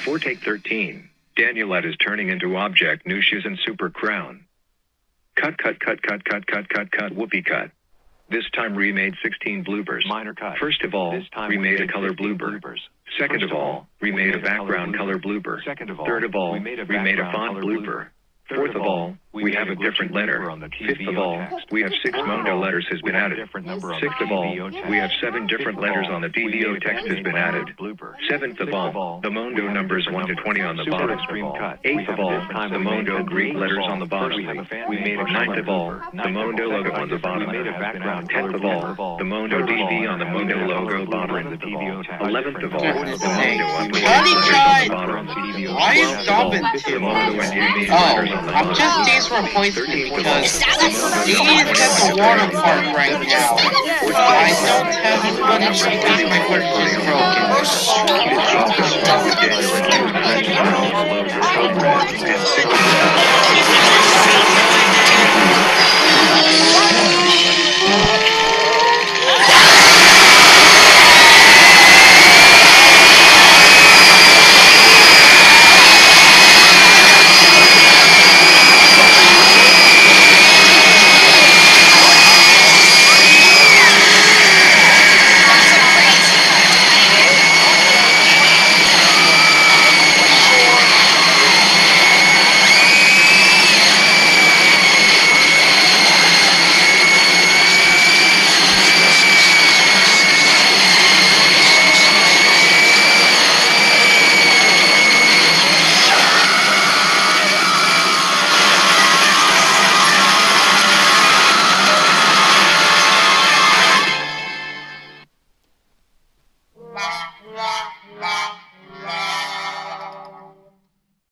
For take 13, Danielette is turning into object Nucius and super crown. Cut, whoopee cut. This time remade 16 bloopers. Minor cut. First of all, remade a color blooper. Second of all, remade a background color blooper. Third of all, remade a font blooper. Fourth of all, we have a different letter. Fifth of all, we have 6 Mondo letters has been added. Sixth of all, we have 7 different letters on the TVO text has been added. Seventh of all, the Mondo numbers 1 to 20 on the bottom. Eighth of all, the Mondo Greek letters on the bottom. Ninth of all, the Mondo logo on the bottom. 10th of all, the Mondo DV on the Mondo logo bottom. 11th of all, the Mondo uppercase letters on the bottom. Why is Dobbin the Mondo and Vietnamese letters on the I'm bottom. just these replacement because you need to get the water part right now. I don't have the footage because my work is broken.